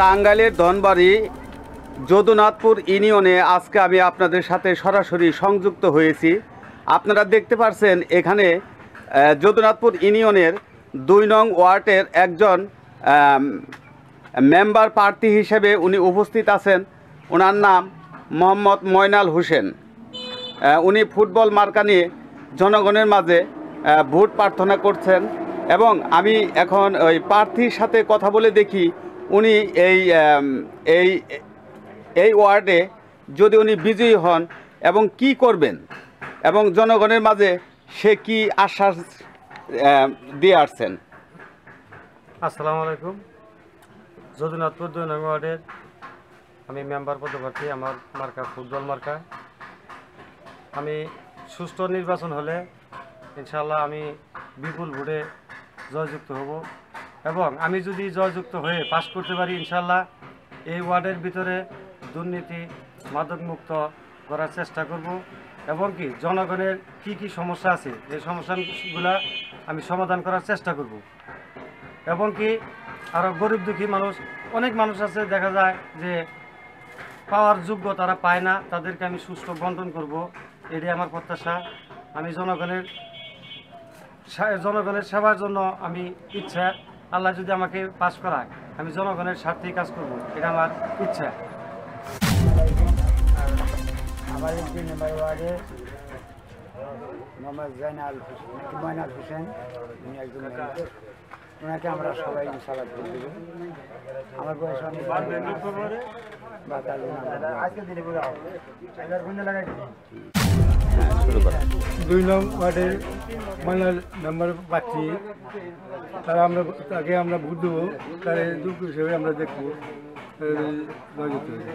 টাঙ্গাইলের ধনবাড়ি যদুনাথপুর ইউনিয়নে আজকে আমি আপনাদের সাথে সরাসরি সংযুক্ত হয়েছি। আপনারা দেখতে পাচ্ছেন এখানে যদুনাথপুর ইউনিয়নের ২ নং ওয়ার্ডের একজন মেম্বার প্রার্থী হিসেবে উনি উপস্থিত আছেন। ওনার নাম মোহাম্মদ ময়নাল হোসেন। উনি ফুটবল মার্কা নিয়ে জনগণের মাঝে ভোট প্রার্থনা করছেন এবং আমি এখন ওই প্রার্থীর সাথে কথা বলে দেখি উনি এই ওয়ার্ডে যদি উনি বিজয়ী হন এবং কি করবেন এবং জনগণের মাঝে সে কি আশ্বাস দিয়ে আসছেন। আসসালামু আলাইকুম। যদুনাথপুর ২ নং ওয়ার্ডের আমি মেম্বার পদপ্রার্থী। আমার মার্কা ফুটবল মার্কা। আমি সুষ্ঠু নির্বাচন হলে ইনশাল্লাহ আমি বিপুল ভোটে জয়যুক্ত হব এবং আমি যদি জয়যুক্ত হয়ে পাশ করতে পারি ইনশাল্লাহ এই ওয়ার্ডের ভিতরে দুর্নীতি মাদকমুক্ত করার চেষ্টা করব এবং কি জনগণের কি সমস্যা আছে এই সমস্যাগুলা আমি সমাধান করার চেষ্টা করব এবং কি আরও গরিব দুঃখী মানুষ অনেক মানুষ আছে দেখা যায় যে পাওয়ার যোগ্য তারা পায় না, তাদেরকে আমি সুষ্ঠু বন্টন করব। এটাই আমার প্রত্যাশা। আমি জনগণের সেবার জন্য আমি ইচ্ছা, আল্লাহ যদি আমাকে পাশ করায় আমি জনগণের স্বার্থেই কাজ করব, এটা আমার ইচ্ছা। আমাদের ২ নম্বর ওয়ার্ডে মোহাম্মদ ময়নাল হোসেন, উনি একজন ওনাকে আমরা সবাই ইনশাআল্লাহ ভোট দেব। আমার বয়স অনেক ২ নং ওয়ার্ডের ময়নাল মেম্বার প্রার্থী, তাকে আমরা ভোট দেবো, তার যোগ্য হিসেবে আমরা দেখবো জয়যুক্ত হয়েছে।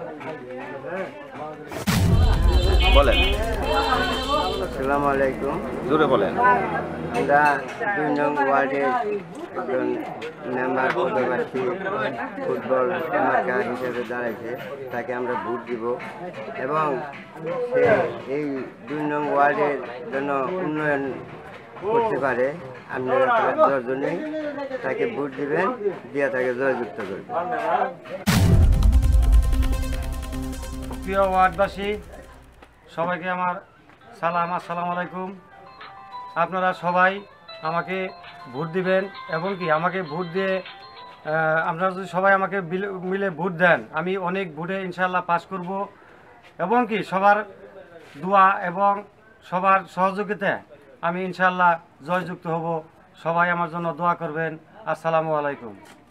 বলেন। আসসালামু আলাইকুম। জোরে বলেন। আমরা ২ নং ওয়ার্ডের একজন মেম্বার পদপ্রার্থী ফুটবল মার্কা হিসেবে দাঁড়াইছে, তাকে আমরা ভোট দিব এবং সে এই ২ নং ওয়ার্ডের জন্য উন্নয়ন করতে পারে। আপনারা ১০ জনই তাকে ভোট দিবেন, দিয়ে তাকে জয়যুক্ত করবেন। প্রিয় ওয়ার্ডবাসী সবাইকে আমার সালাম, আসসালামু আলাইকুম। আপনারা সবাই আমাকে ভোট দিবেন এবং কি আমাকে ভোট দিয়ে আপনারা যদি সবাই আমাকে মিলে ভোট দেন আমি অনেক ভোটে ইনশাল্লাহ পাস করব এবং কি সবার দোয়া এবং সবার সহযোগিতায় আমি ইনশাল্লাহ জয়যুক্ত হব। সবাই আমার জন্য দোয়া করবেন। আসসালামু আলাইকুম।